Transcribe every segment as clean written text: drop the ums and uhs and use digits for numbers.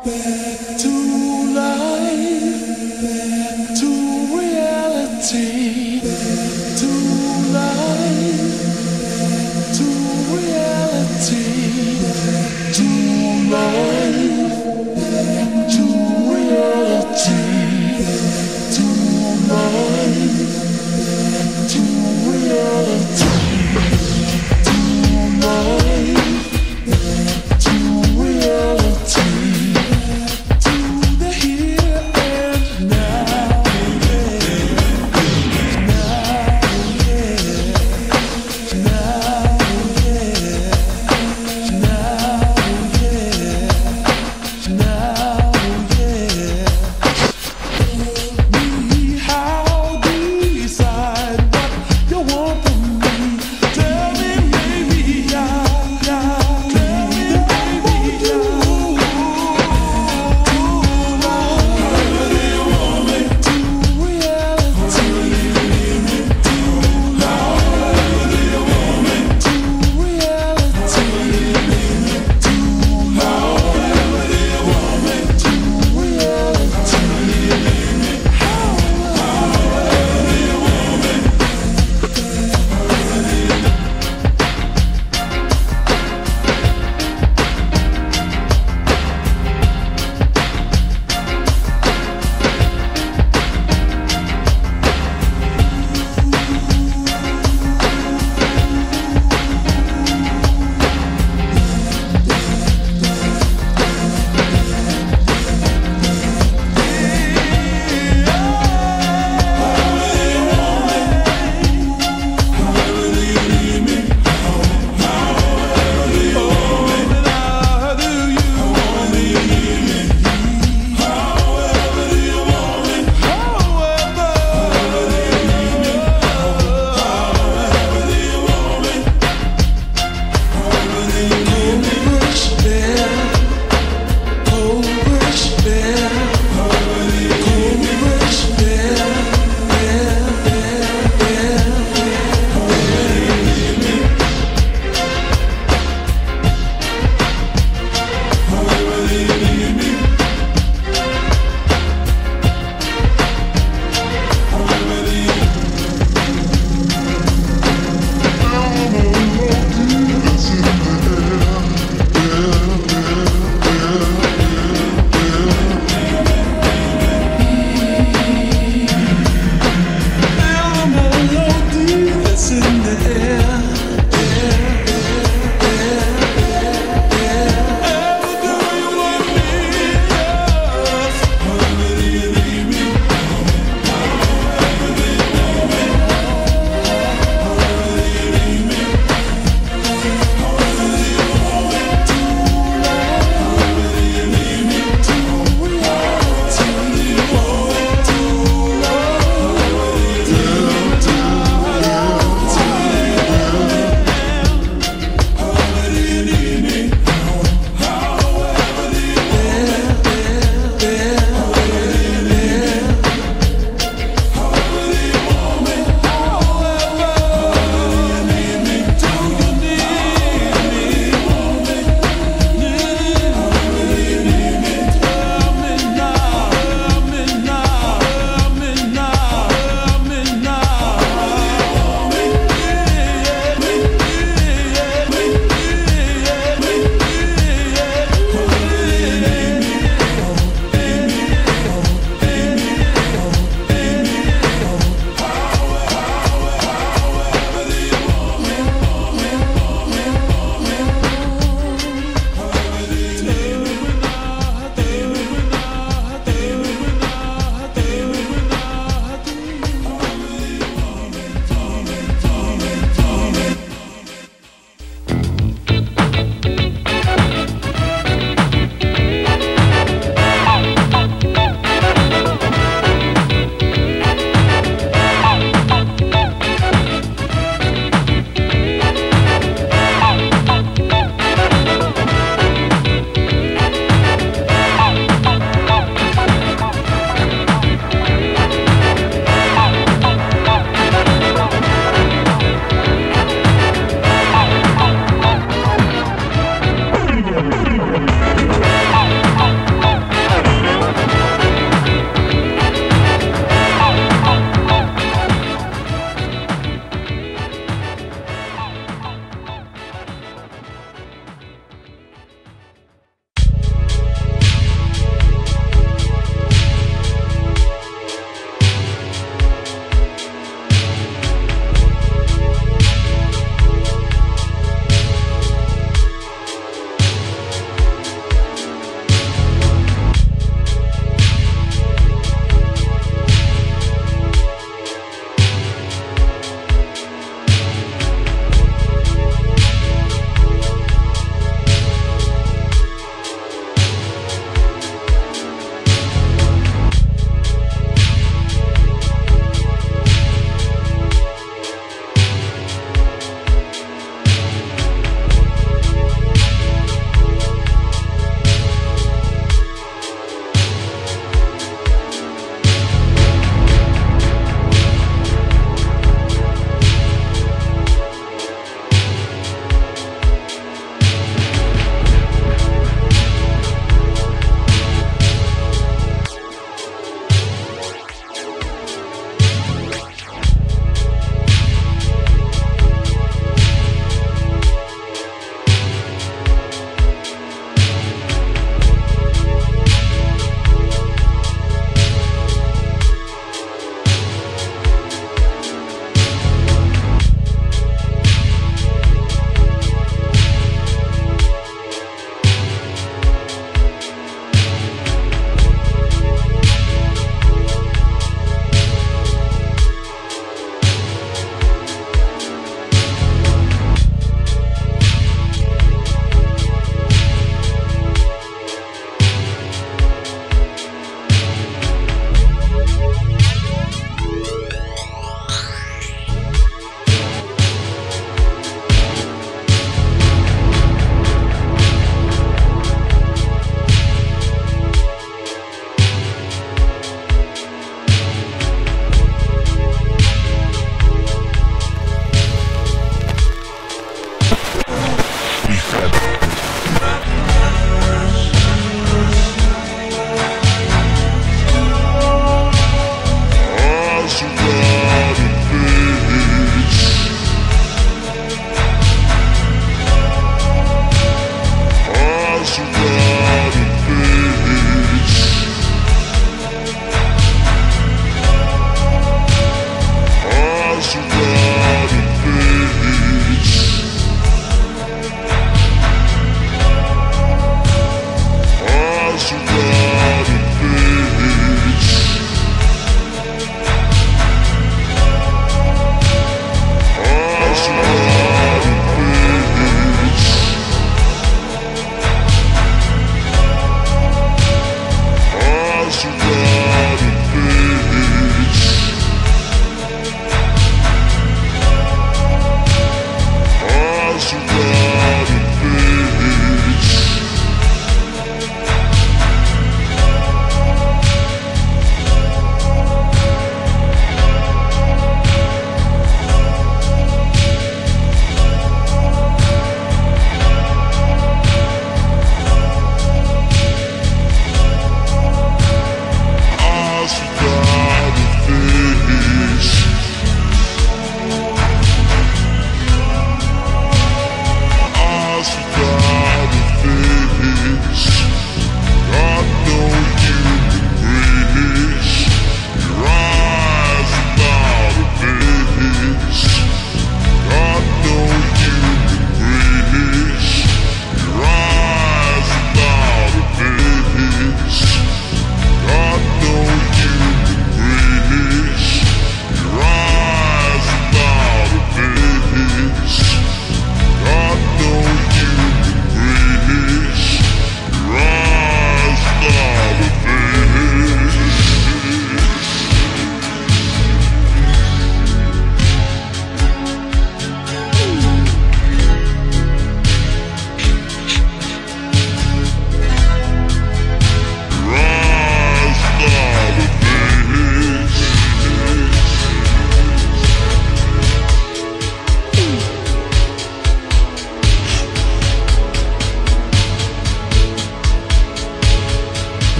back to life, back to reality, to life, to reality, to life, to reality, to life, to reality, to life, to reality.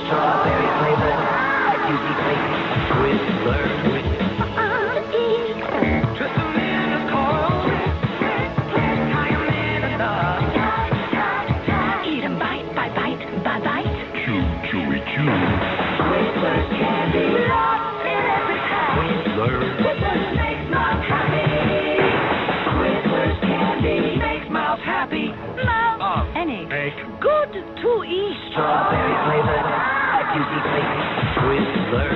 Strawberry flavored, juicy flavored, Twizzler. Twistamina coral, cayenne and eat 'em bite by bite by bite. Chew, chewy, chew. Twizzlers candy, lost in every pack. Twizzlers makes mouth happy. Twizzlers candy makes mouth happy. Mouth any good to eat. Strawberry flavored, juicy flavored, Twizzler.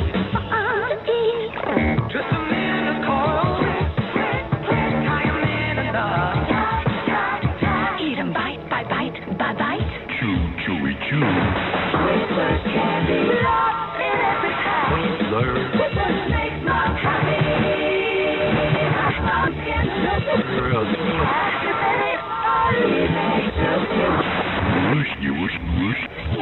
Twistamina coral, cayenne and eat 'em bite by bite by bite. Chew, chewy, chew. Twizzlers candy, lost in every pack. Twizzlers makes mouth happy. Mouth gets Whoosh, you whoosh, whoosh.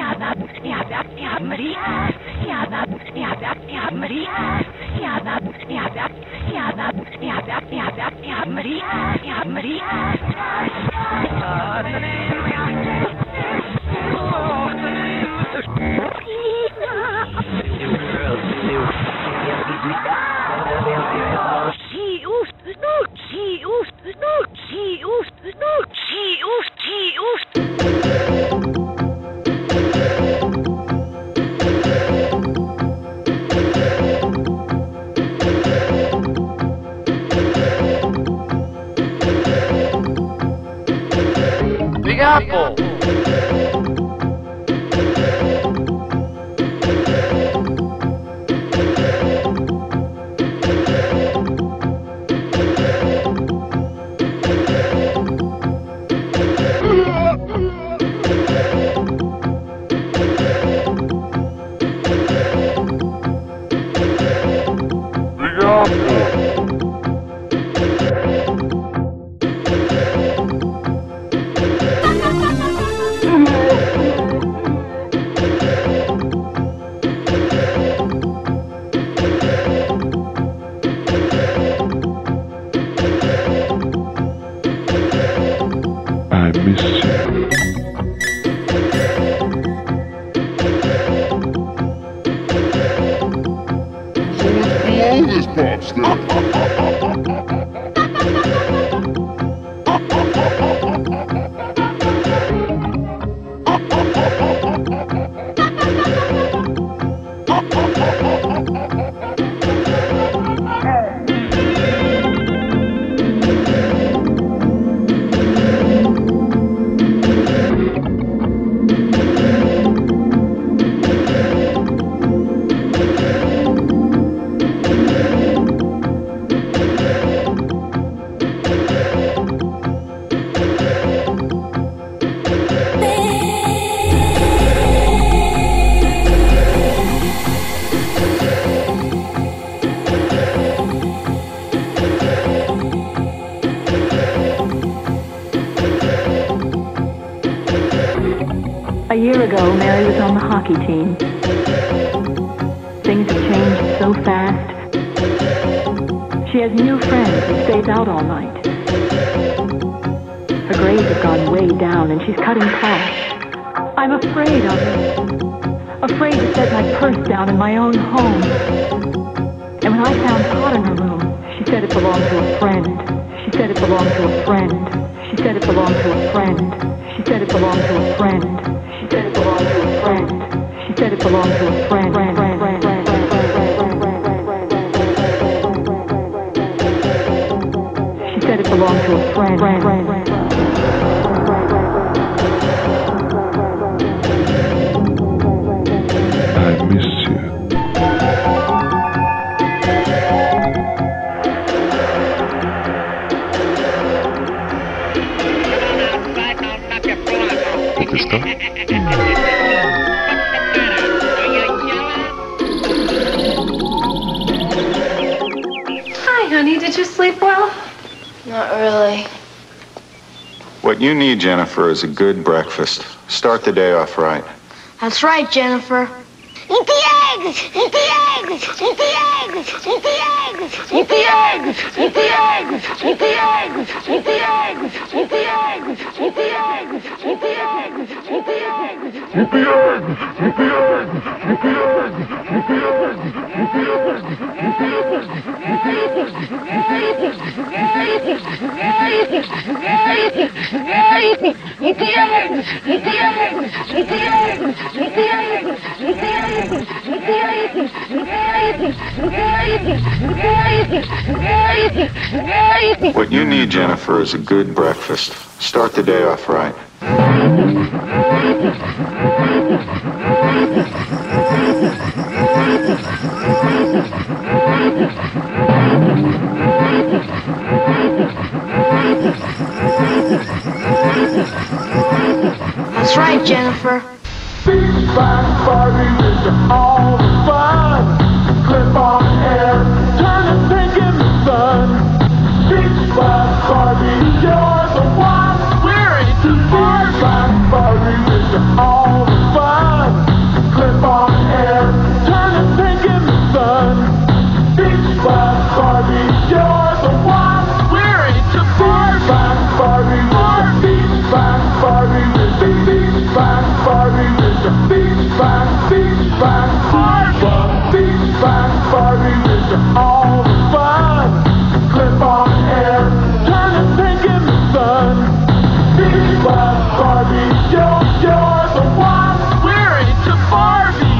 Big Apple. I miss you. So let's blow this pops then. A year ago, Mary was on the hockey team. Things have changed so fast. She has new friends and stays out all night. Her grades have gone way down and she's cutting costs. I'm afraid of her. Afraid to set my purse down in my own home. And when I found pot in her room, she said it belonged to a friend. She said it belonged to a friend. She said it belonged to a friend. She said it belonged to a friend. She said it belonged to a friend. She said it belonged to a friend. She said it belonged to a friend. I miss you. Take your stuff. Hi, honey. Did you sleep well? Not really. What you need, Jennifer, is a good breakfast. Start the day off right. That's right, Jennifer. Eat the egg! What you need, Jennifer, is a good breakfast. Start the day off right. That's right, Jennifer. Barbie with all the fun. Clip on hair, turn and pink in the sun. Big Barbie, you're the one. We're into Barbie with all the fun. Clip on hair, turn and pink in the sun. Big Barbie, you're the one. We're into Barbie with big Barbie with big Barbie with the big Barbie with all the fun. Clip on hair, turn and pink in the sun. Big Barbie, you're the one. We're into Barbie.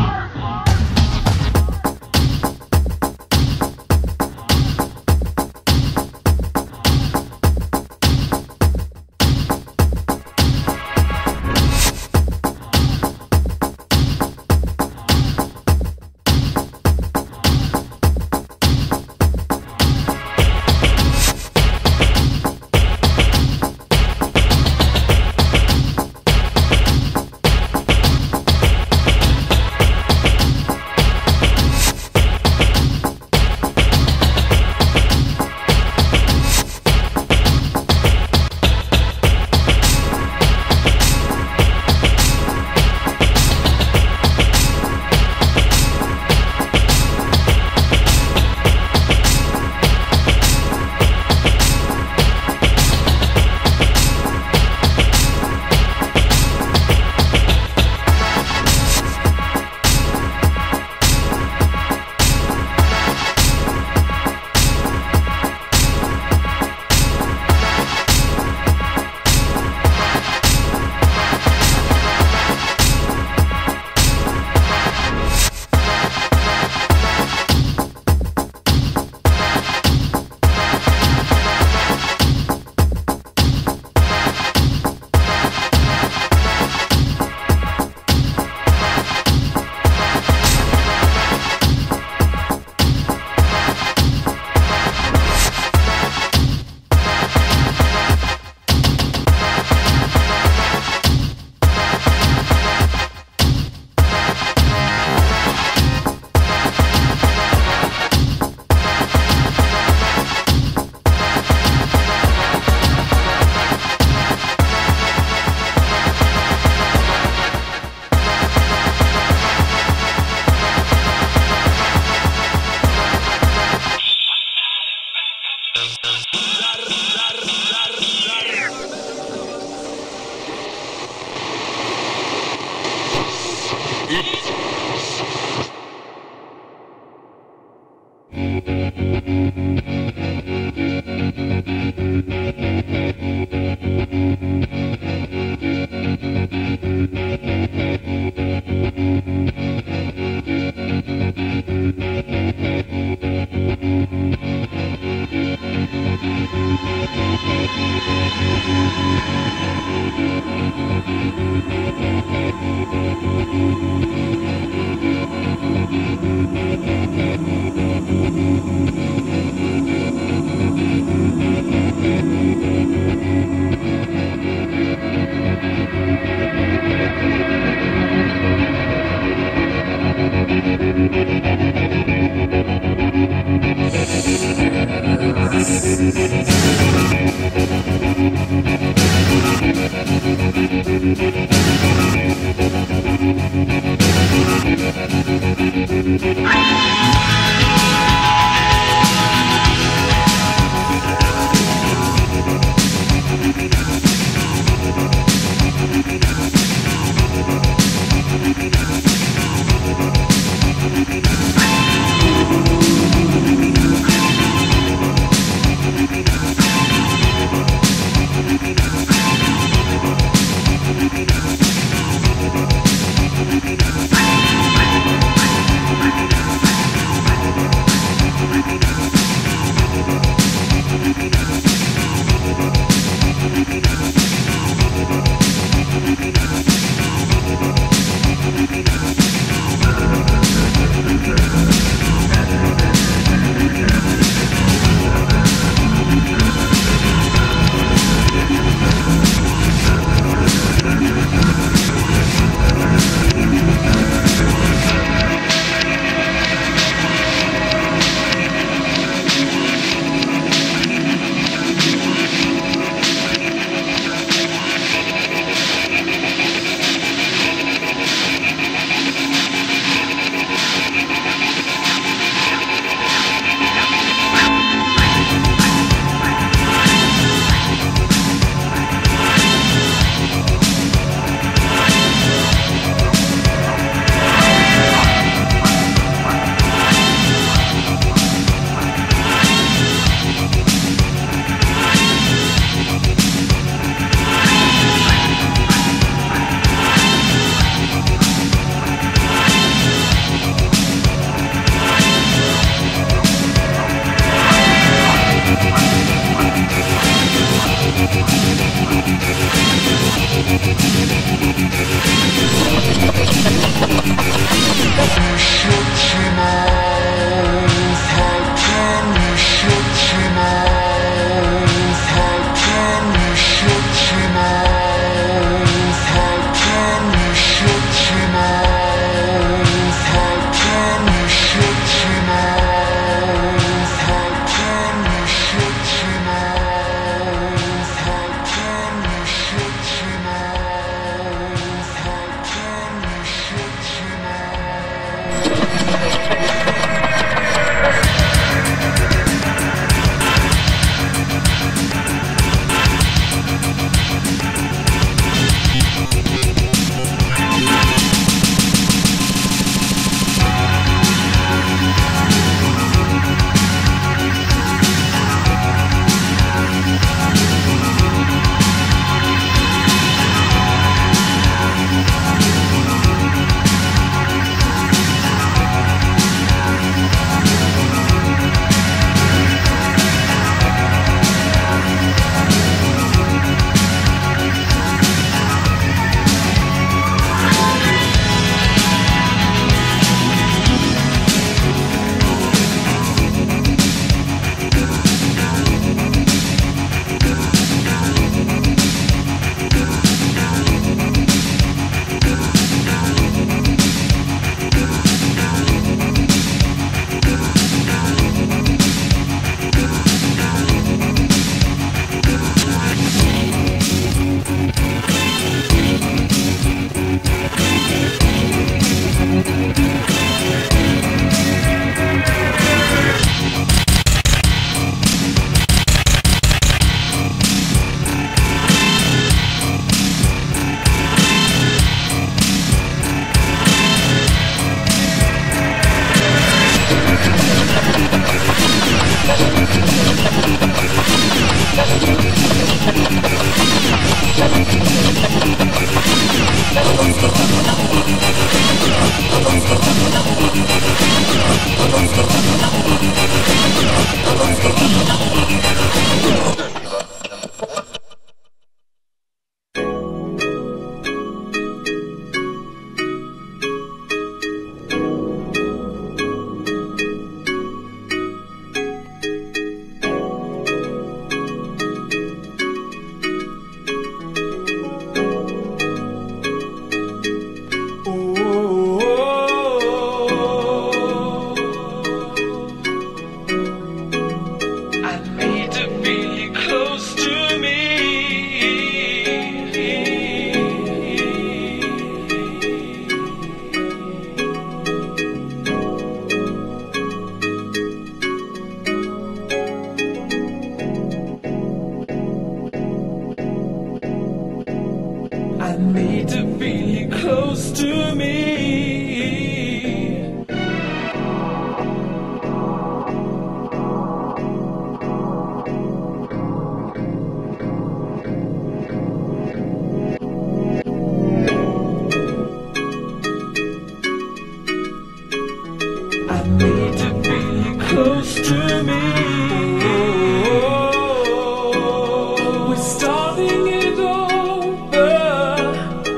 We're starting it over.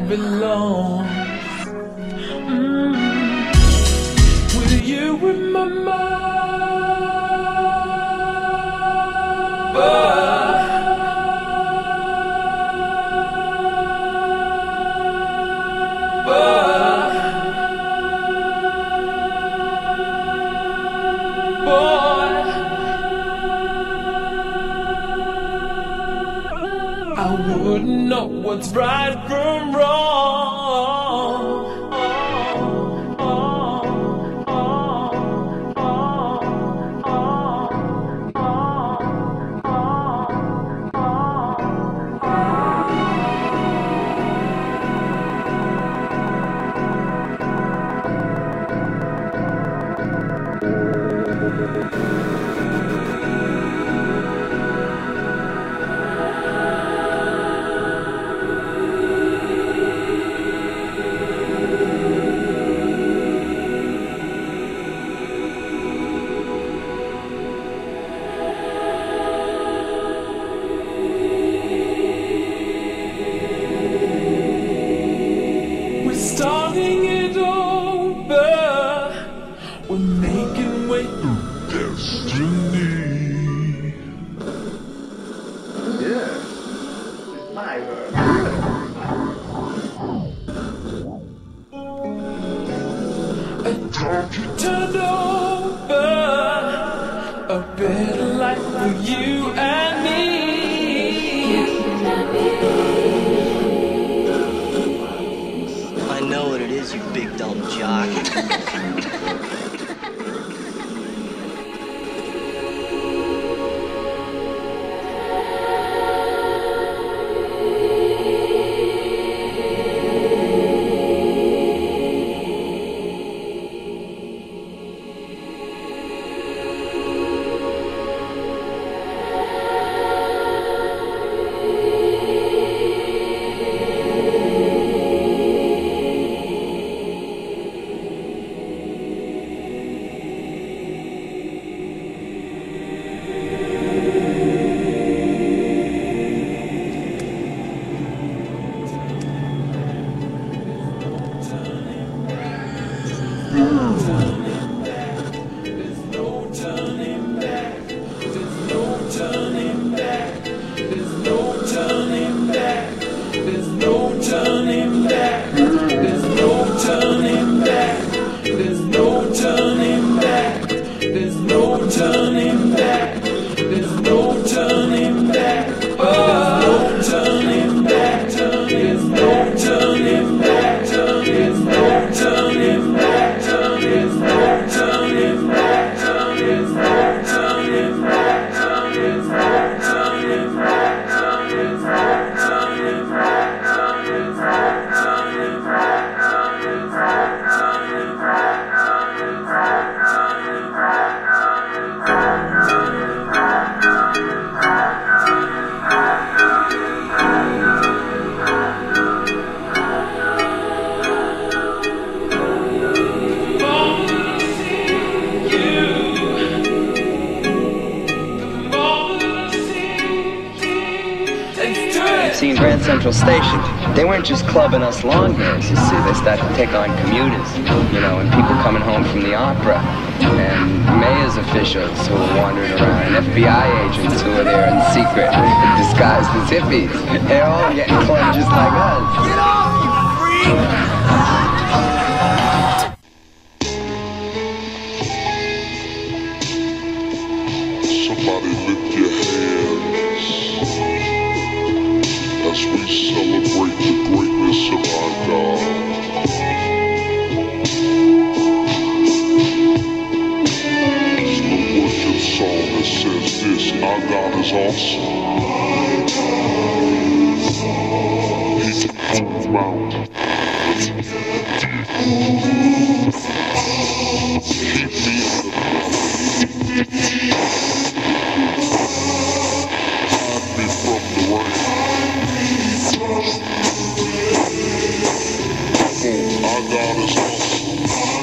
belongs. With you in my mind. I wouldn't know what's right from wrong. Starting it over, we're making way through destiny. Yeah, it's my word. You turned over a better life for you and me. I know what it is, you big dumb jock. Seen Grand Central Station. They weren't just clubbing us long hairs, you see. They started to take on commuters, you know, and people coming home from the opera, and mayor's officials who were wandering around, and FBI agents who were there in secret, disguised as hippies. They're all getting clubbed just like us. Get off, you freak! Somebody lift your hands as we celebrate the greatness of our God. It's the worship song that says this: our God is awesome. He can move mountains. Keep me in the from the rain. Our God is awesome.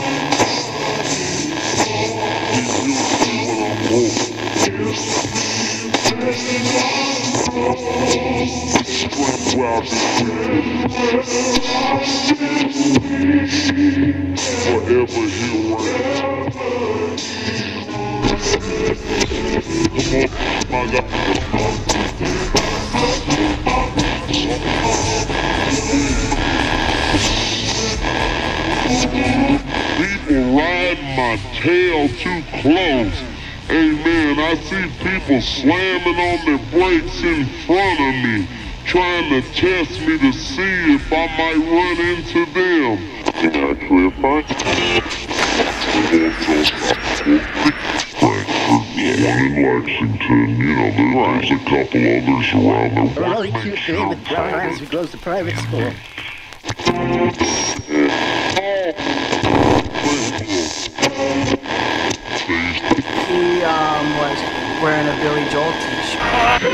He heals me when I'm broken. He strengthens Forever here right. Come on, my God. People ride my tail too close. Hey man, I see people slamming on their brakes in front of me, trying to test me to see if I might run into them. Can I clarify? One in Lexington, you know, there's a couple others around there. A really cute babe with brown eyes who goes to private school. He was wearing a Billy Joel t-shirt.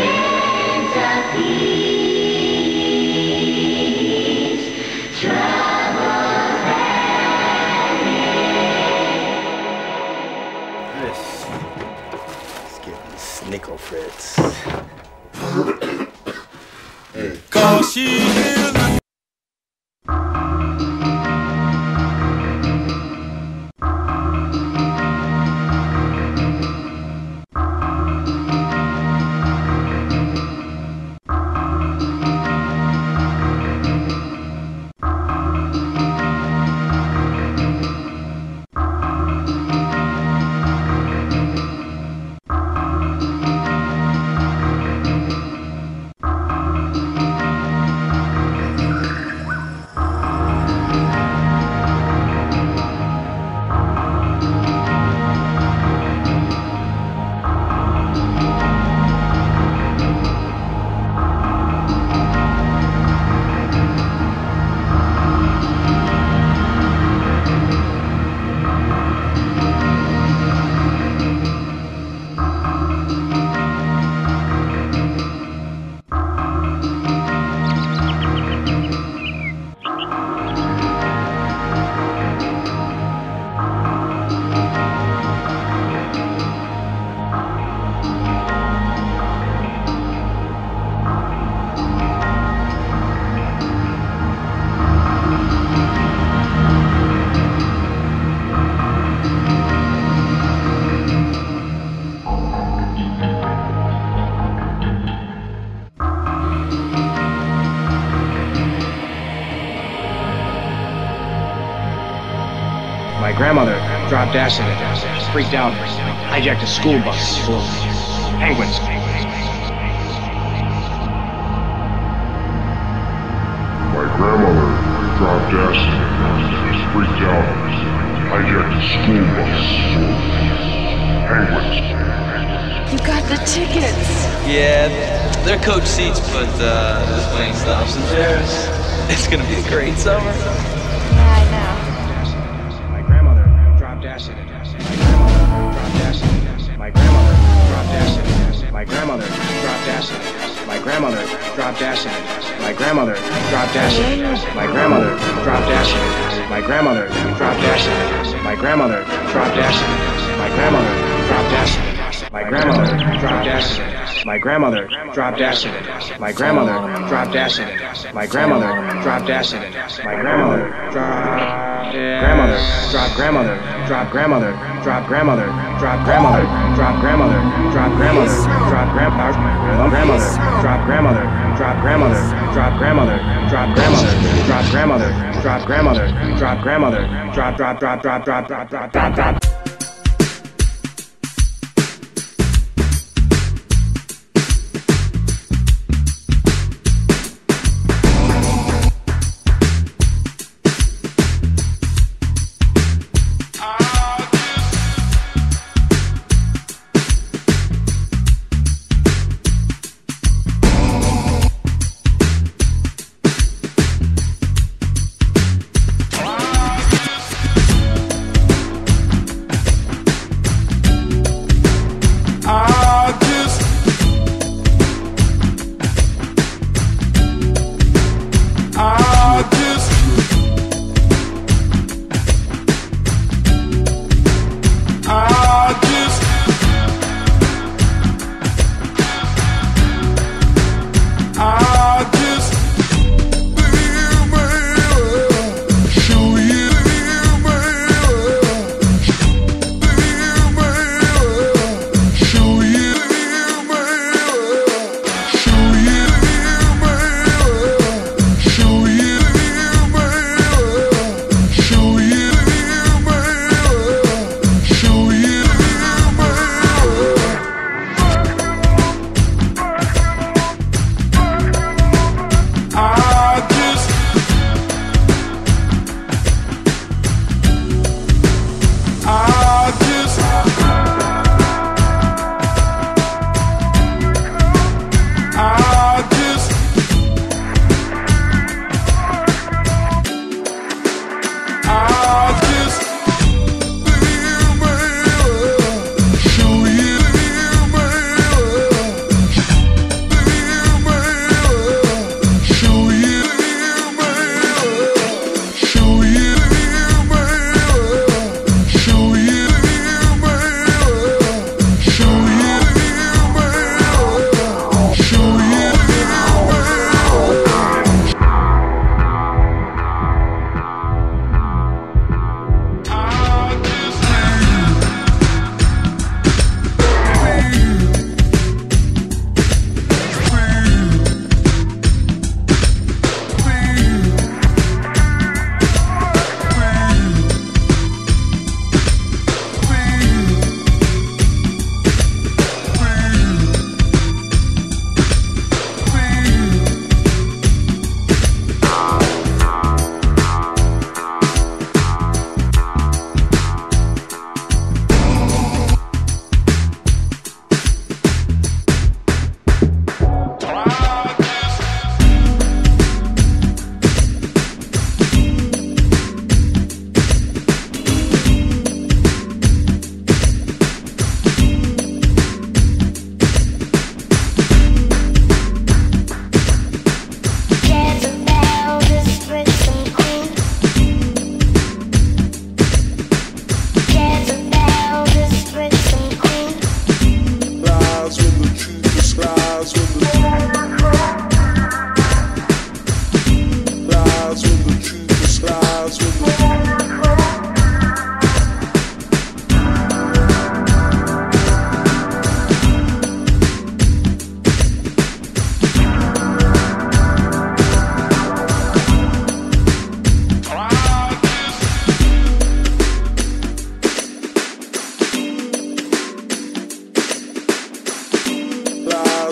Let's get these Snickle Fritz. Cause she is My grandmother dropped acid, freaked out, hijacked a school bus full of penguins. My grandmother dropped acid, freaked out, hijacked a school bus full of penguins. You got the tickets. Yeah, they're coach seats, but there's plenty stops and chairs. It's gonna be a great summer. Yeah, I know. My grandmother dropped acid. My grandmother dropped acid. My grandmother dropped acid. My grandmother dropped acid. My grandmother dropped acid. My grandmother dropped acid. My grandmother dropped acid. My grandmother dropped acid. My grandmother dropped acid. My grandmother dropped acid. My grandmother dropped acid. My grandmother dropped acid. My grandmother dropped acid. My grandmother dropped grandmother drop grandmother drop grandmother drop grandmother drop grandmother drop grandmother drop grandmother drop grandmother drop grandmother drop grandmother drop grandmother drop grandmother drop grandmother drop grandmother drop drop.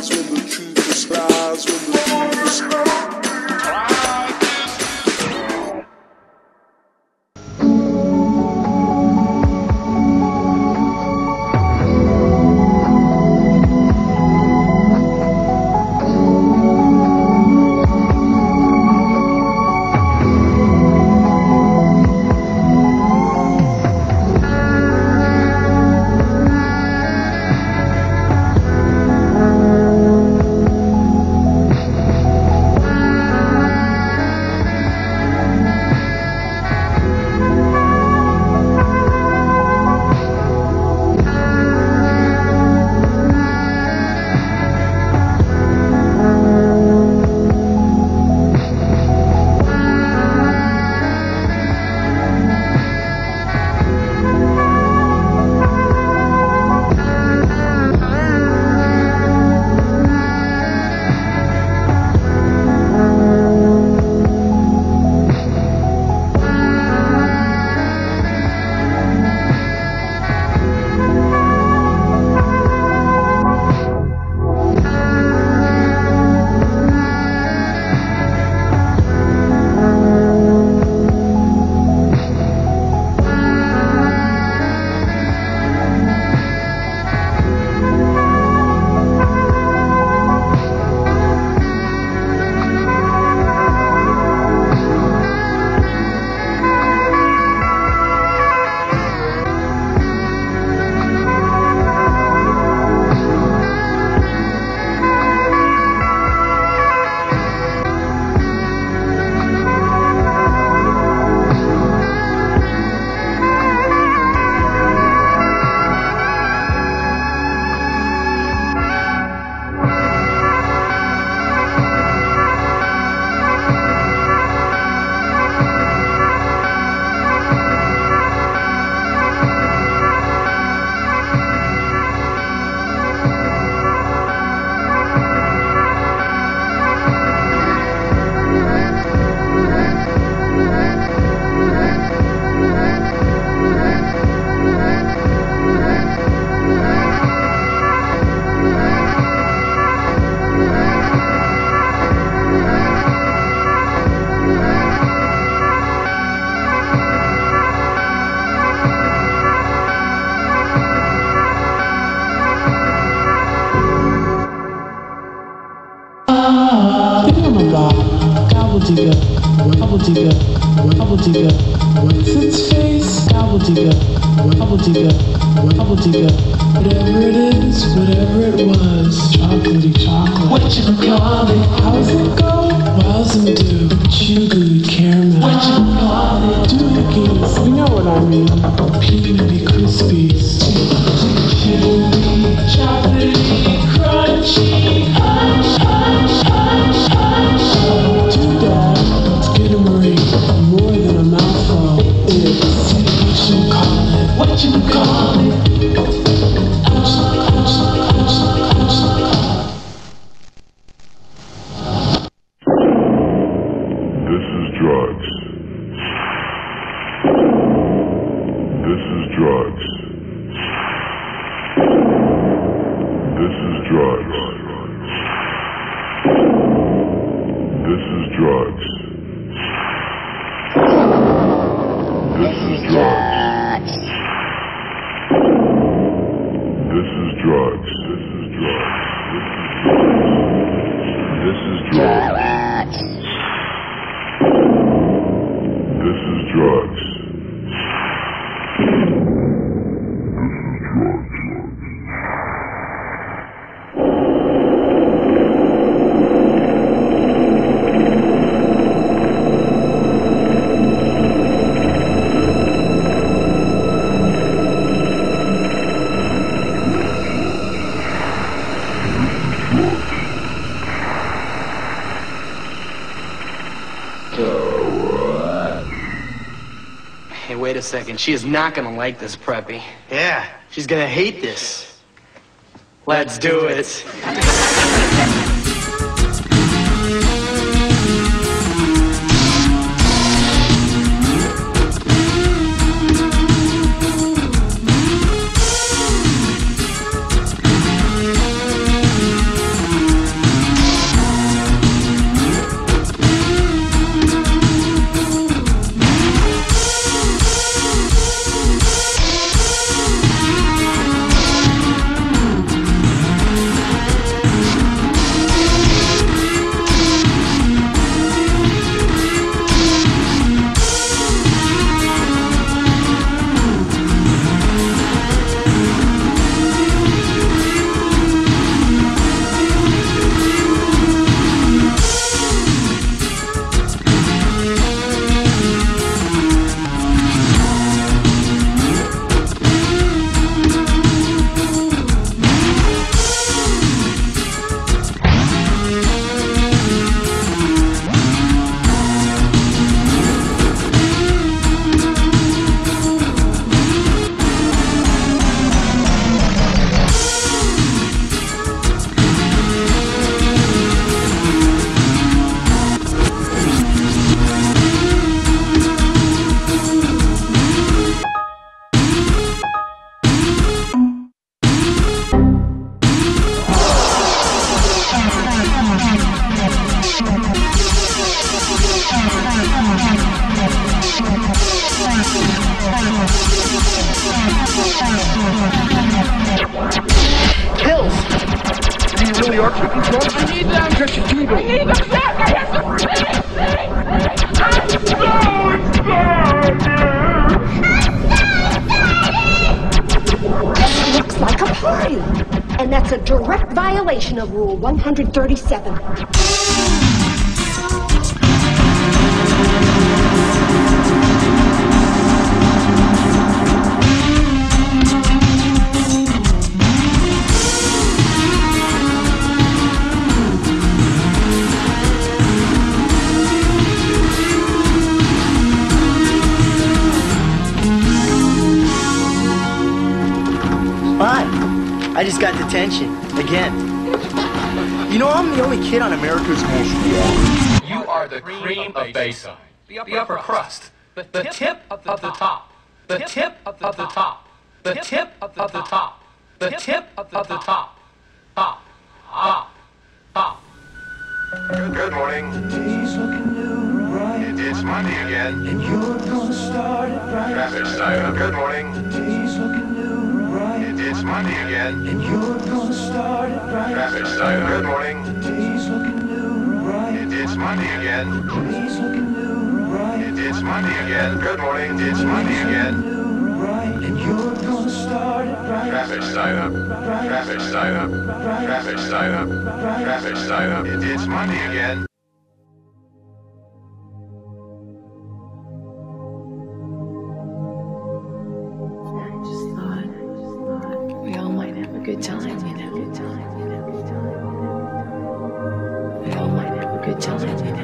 lies, when the truth is lies, when the truth is lies. What's its face? Gobbledygook. Whatever it is, whatever it was. Chocolatey chocolate. What you call it? How's it go? Wows and do. Sugary caramel. What you call it? Dookies. You know what I mean. Peanutty crispies. Sugary, chocolatey, crunchy. Too bad. Let's get a Marie. More than a mouthful. It's what you call it. This is drugs. This is drugs. This is drugs. This is drugs. This is drugs. This is drugs. This is drugs. This is drugs. Hey, wait a second. She is not gonna like this, Preppy. Yeah, she's gonna hate this. Let's do it. really are taking control. I need them. Press your keyboard. I need them back. I have to This looks like a party. And that's a direct violation of Rule 137. I just got detention. Again. You know, I'm the only kid on America's Most Wanted. You are the cream of Bayside. The upper crust. The tip of the top. The tip of the top. The tip of the top. The tip of the top. Top. Top. Good morning. It's Monday again. And you're gonna start it right. Traffic sign. Good morning. It's Monday again. And you're gonna start it right. Traffic sign. Good morning. Today's looking new, right. It's Monday again. Today's looking new, right. It's Monday again. Good morning. It's Monday again. Right. And you're gonna start it right. Traffic sign up. Traffic sign up. Traffic sign up. Traffic sign up. It's Monday again. We all might have a good time, you know. We all might have a good time, you know.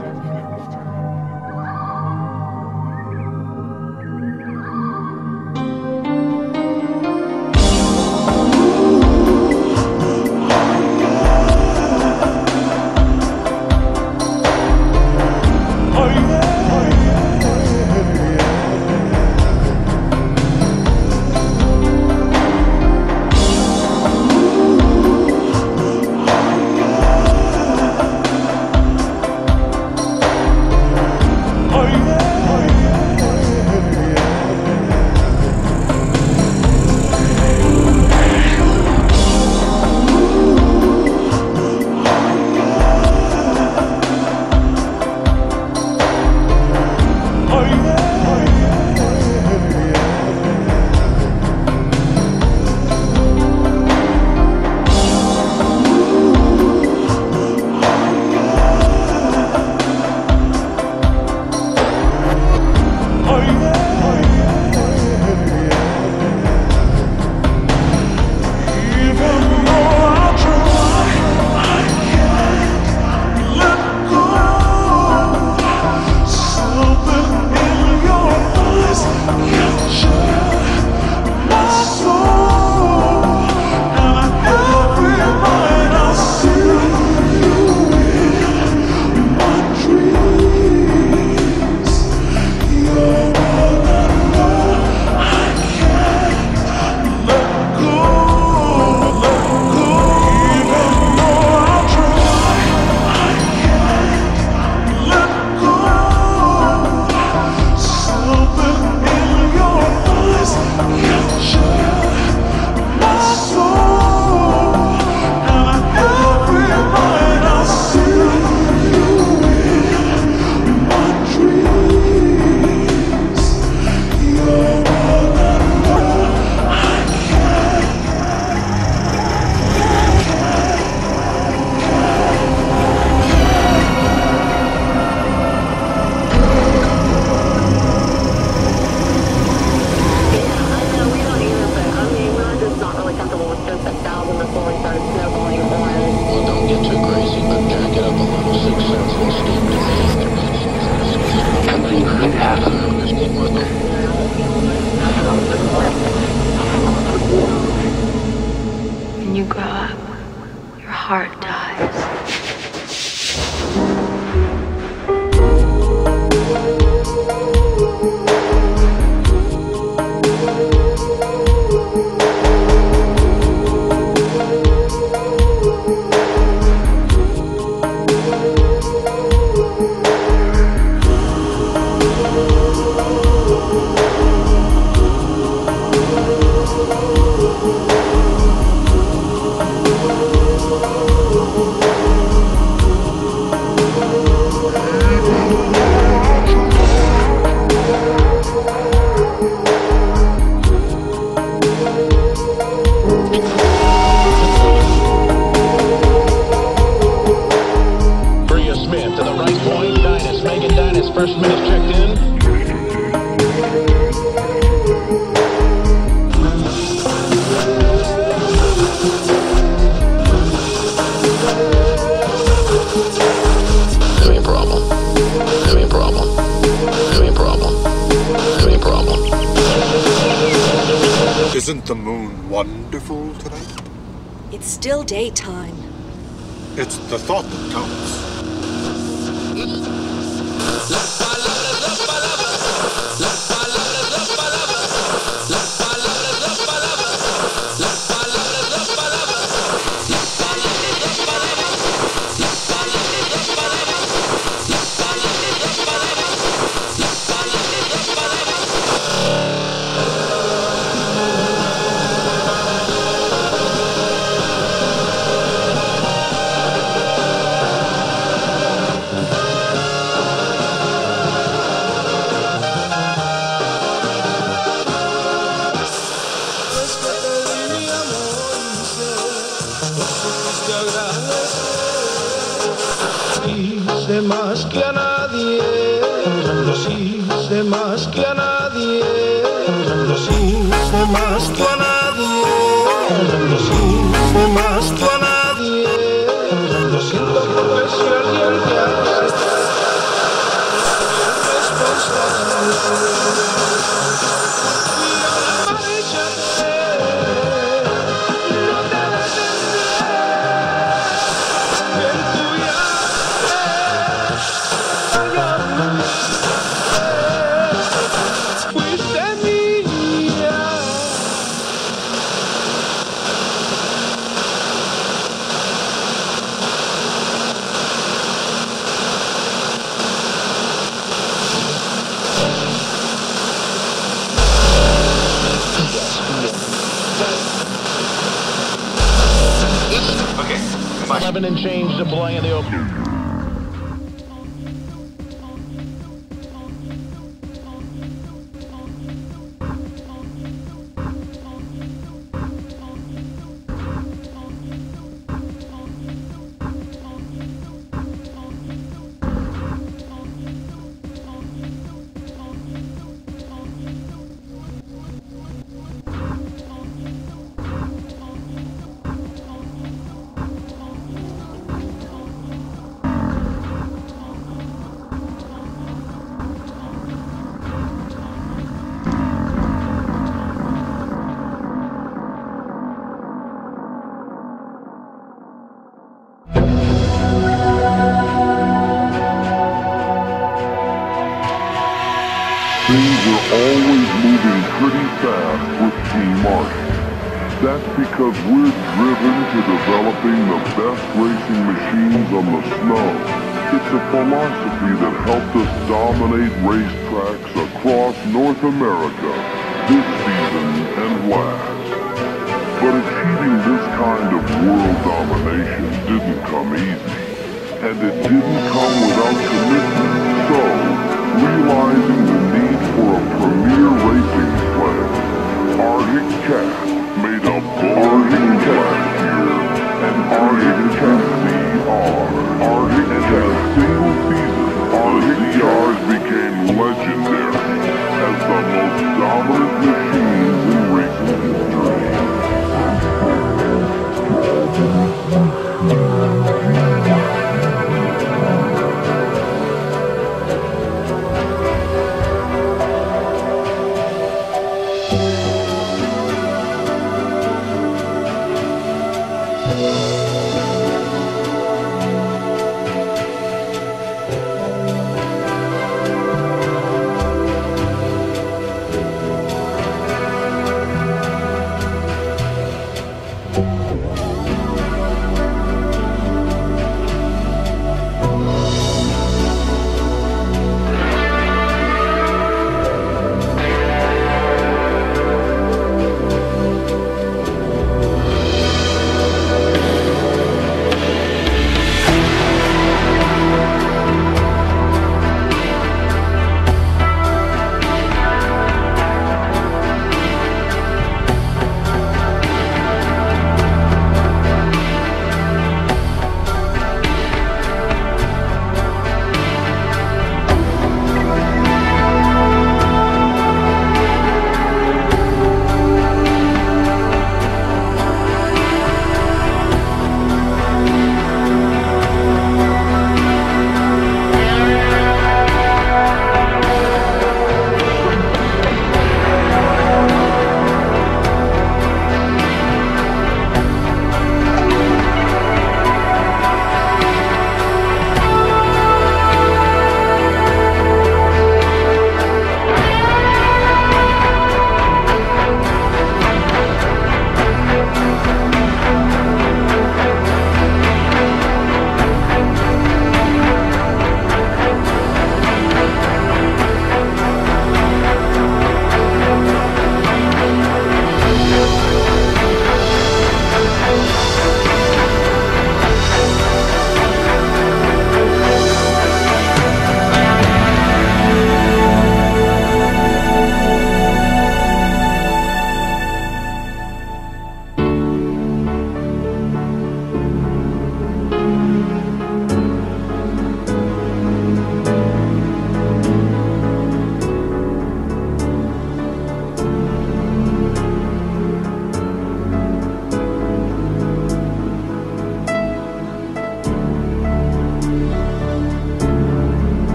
When you grow up, your heart dies. Oh, Bria Smith to the right point. Dynas, Megan Dynas, first minute checked in. Isn't the moon wonderful tonight? It's still daytime. It's the thought that counts. Hice más que a nadie, los hice más que a nadie, los hice más que a nadie, los hice más que a nadie, lo siento porque si alguien te hace responsable. Okay, 11 and change to play in the open. Things were always moving pretty fast with Team Marshall. That's because we're driven to developing the best racing machines on the snow. It's a philosophy that helped us dominate racetracks across North America this season and last. But achieving this kind of world domination didn't come easy. And it didn't come without commitment. So, realizing the need for a premier racing plan, Arctic Cat made a bold move last year, and Arctic Cat ZR. Arctic Cat single season, the ZRs became legendary as the most dominant machines in racing history.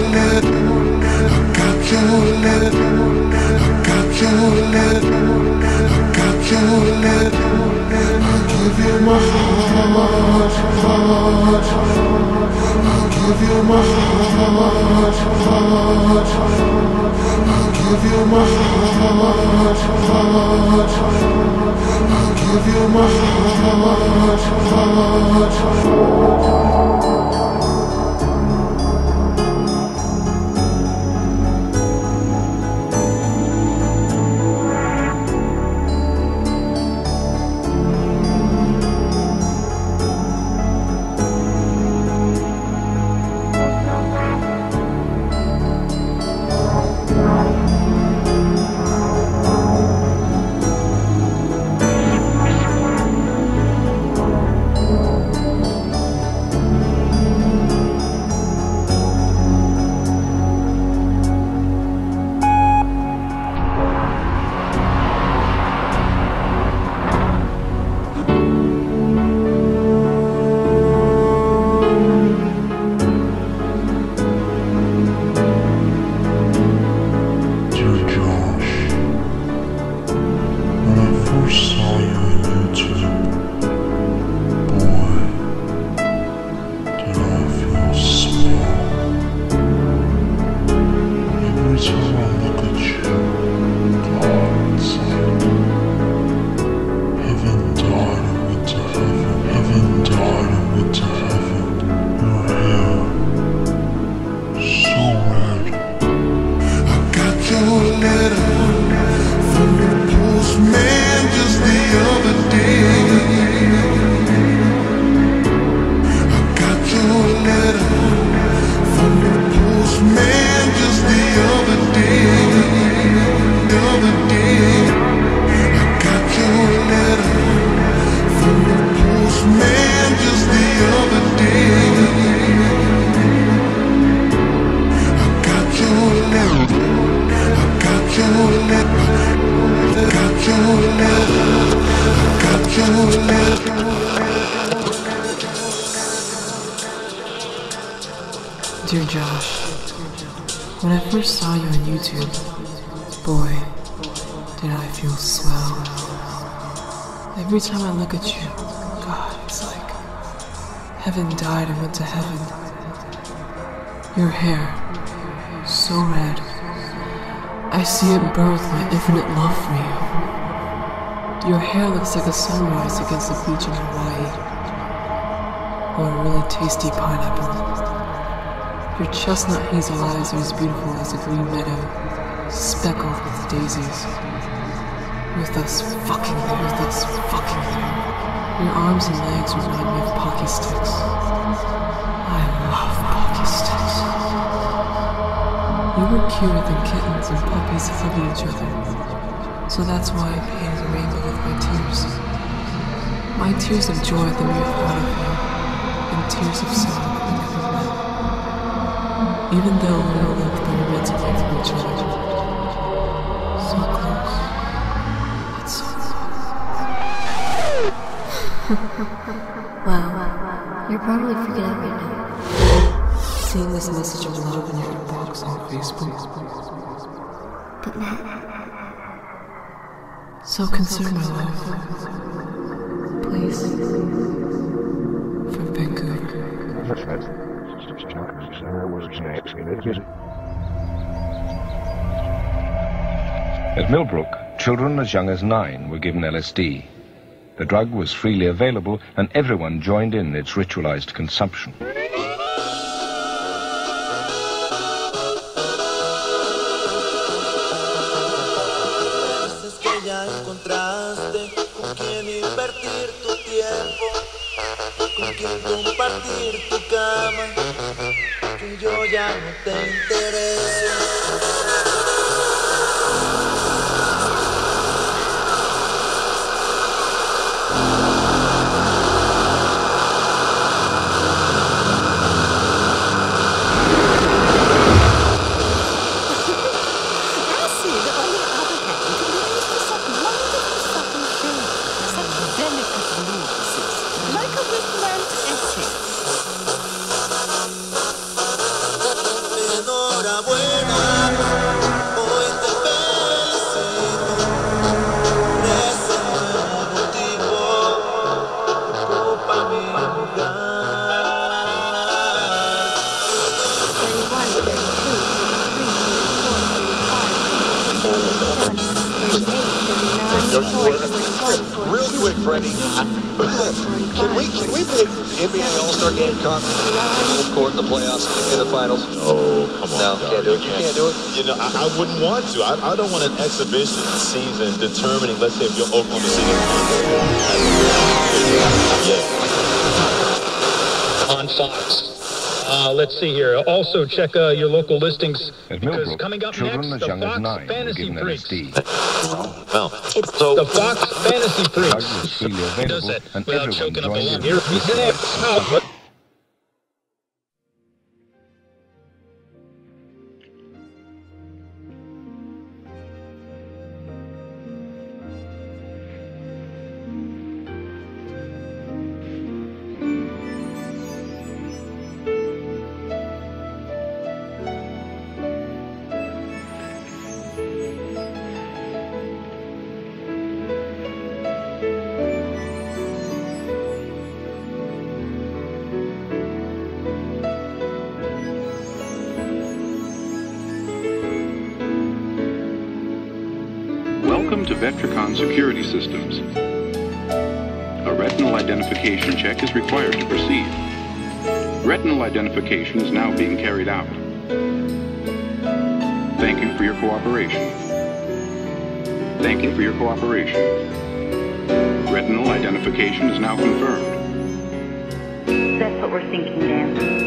Dear Josh, when I first saw you on YouTube, boy, did I feel swell. Every time I look at you, God, it's like heaven died and went to heaven. Your hair, so red. I see it burn with my infinite love for you. Your hair looks like a sunrise against the beach in Hawaii, or a really tasty pineapple. Your chestnut hazel eyes are as beautiful as a green meadow, speckled with daisies. With us fucking there, with us fucking there. Your arms and legs remind me of Pocky Sticks. I love Pocky Sticks. You were cuter than kittens and puppies hugging each other, so that's why I painted a rainbow with my tears. My tears of joy at the mere thought of you, and tears of sorrow at the never met. Even though we don't look that we're meant to be for each other. So close. It's so close. Wow. You're probably freaking out right now. Seeing this message of love in your inbox on Facebook. But Matt. So concerned, my love. Please. From Vancouver. At Millbrook, children as young as 9 were given LSD. The drug was freely available, and everyone joined in its ritualized consumption. Compartir tu cama, que yo ya no te intereso. No Real quick, Freddie. Can we play NBA All-Star game full court in the playoffs in the finals? Oh, come on. No, can't do it. You can't do it. You know, I wouldn't want to. I don't want an exhibition season determining, let's say, if you're Oklahoma City. Yeah. On Fox. Let's see here. Also check your local listings. At Because Millbrook, coming up children next, as the young as Fox 9 were Fantasy given Freaks. LSD. So The Fox Fantasy The drug Freaks. was freely Does available, that and without everyone choking up a joined lung in. here. He's in it. Welcome to Vectricon Security Systems. A retinal identification check is required to proceed. Retinal identification is now being carried out. Thank you for your cooperation. Thank you for your cooperation. Retinal identification is now confirmed. That's what we're thinking, Dan.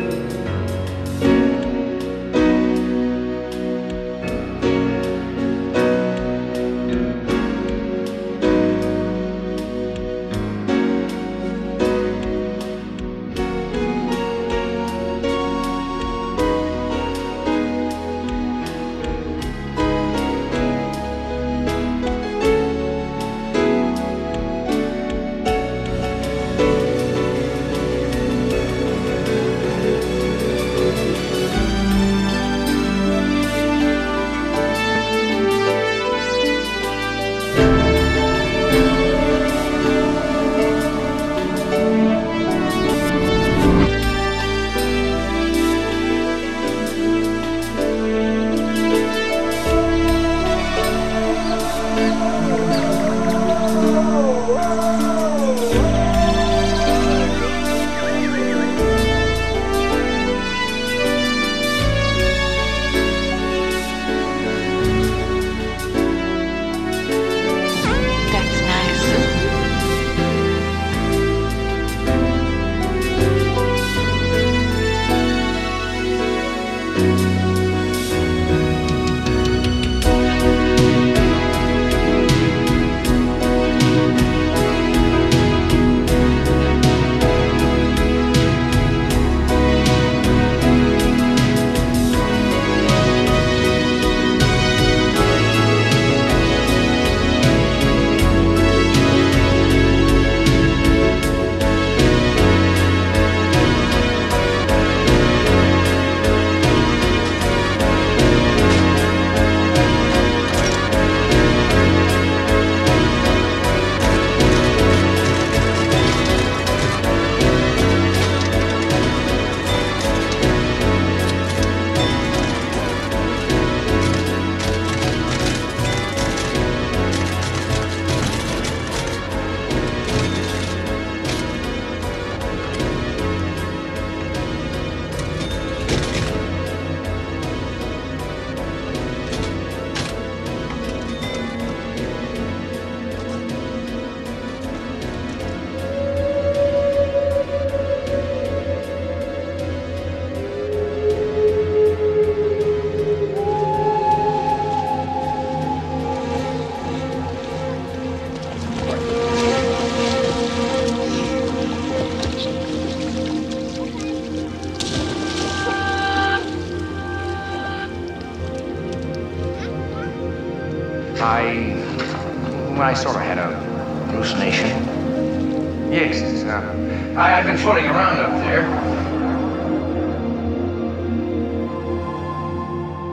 I sort of had a hallucination. Yes, I've been floating around up there.